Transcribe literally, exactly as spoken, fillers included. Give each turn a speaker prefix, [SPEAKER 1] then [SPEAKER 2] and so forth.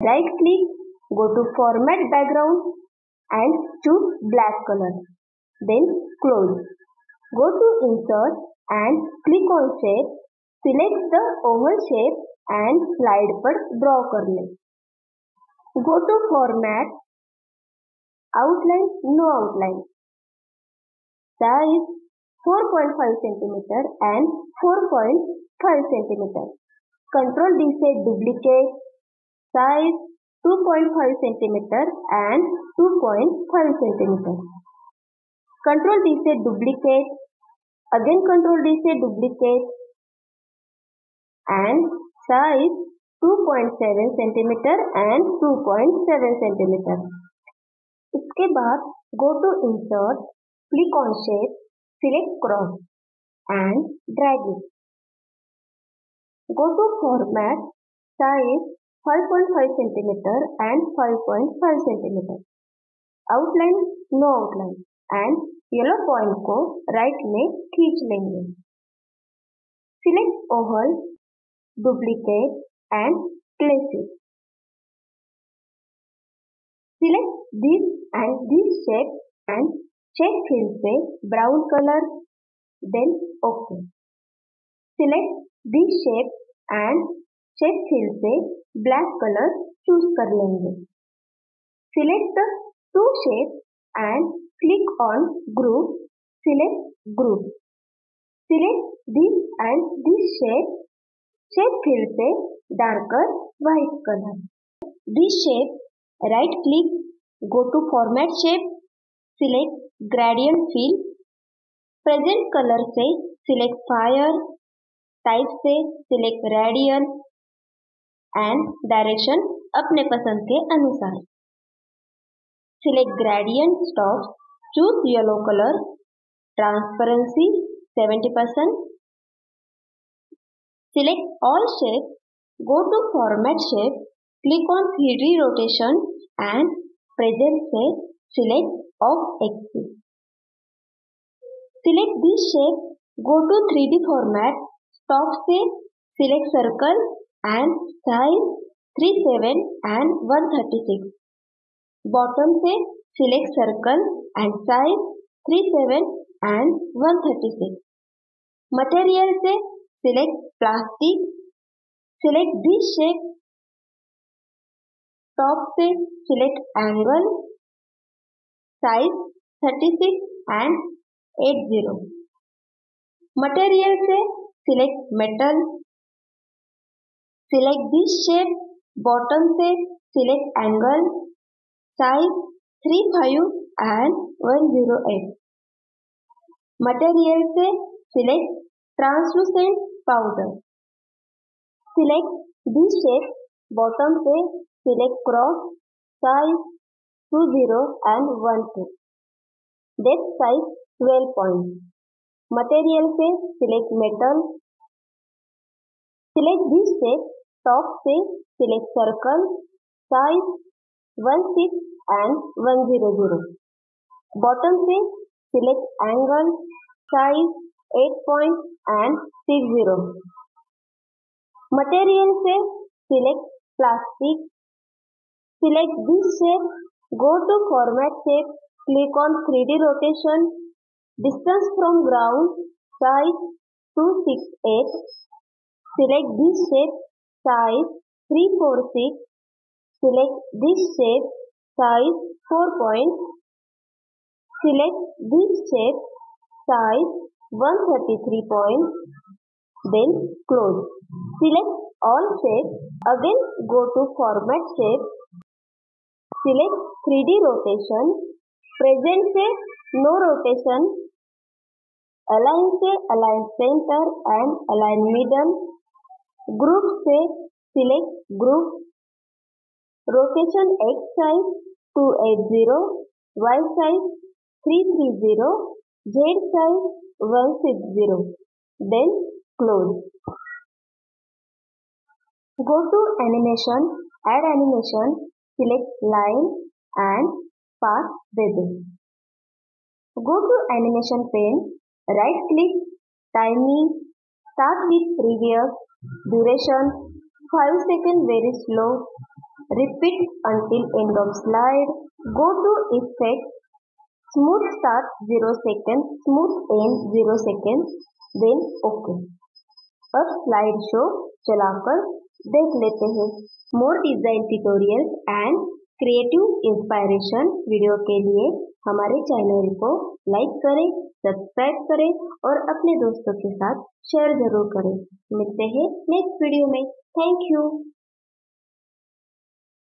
[SPEAKER 1] right click, go to format background and choose black color. Then close. Go to insert and click on shape. Select the oval shape and slide पर draw कर लें. Go to format, outline, no outline. Size four point five centimeter and four point five centimeter. Control D से duplicate. Size two point five centimeter and two point five centimeter. Control D से duplicate. Again Control D से duplicate. And size two point seven centimeter and two point seven centimeter. इसके बाद go to insert, click on shape, select cross and drag it. Go to format, size five point five centimeter and five point five centimeter. Outline no outline and yellow point को right में खींच लेंगे. Select oval, duplicate and place it. Select this and this shape and check fill से brown color, then OK. Select this shape and check fill से black color choose कर लेंगे. Select the two shapes and click on group. Select group. Select this and this shape. Shape fill से darker white color. This shape, right click, go to format shape, select gradient fill. Present color से select fire, type से select radial and direction अपने पसंद के अनुसार. Select gradient stop, choose yellow color, transparency seventy percent. Select all shapes, go to format shape, click on three D rotation and present से select off axis. Select this shape, go to three D format, top से select circle and size three seven and one thirty-six. Bottom से select circle and size three seven and one thirty-six. Material से select plastic. Select this shape. Top से select angle. Size thirty-six and eighty. Material से select metal. Select this shape. Bottom से select angle. Size thirty-five and one oh eight. Material से select translucent powder. Select this shape. Bottom से select cross. Size twenty and twelve. Depth size twelve points. Material से select metal. Select this shape. Top से select circle. Size sixteen and one hundred. Bottom से select angle. Size eight point and sixty. Material से select plastic. Select this shape. Go to format shape. Click on three D rotation. Distance from ground. Size two sixty-eight. Select this shape. Size three forty-six. Select this shape. Size four point. Select this shape. Size one thirty-three point. Then close. Select all shapes. Again go to format shape. Select three D rotation. Present से no rotation. Align से align center and align middle. Group से select group. Rotation X size two eighty. Y size three thirty. Z size one sixty. Then close. Go to animation, add animation, select line and path bevel. Go to animation pane, right click, timing, start with previous, duration five seconds very slow, Repeat until end of slide. Go to effect. Smooth start zero seconds, smooth end zero seconds, then OK. अब slide show चलाकर देख लेते हैं। More design tutorials and creative inspiration video के लिए हमारे channel को like करें, सब्सक्राइब करें और अपने दोस्तों के साथ शेयर जरूर करें। मिलते हैं नेक्स्ट वीडियो में। Thank you.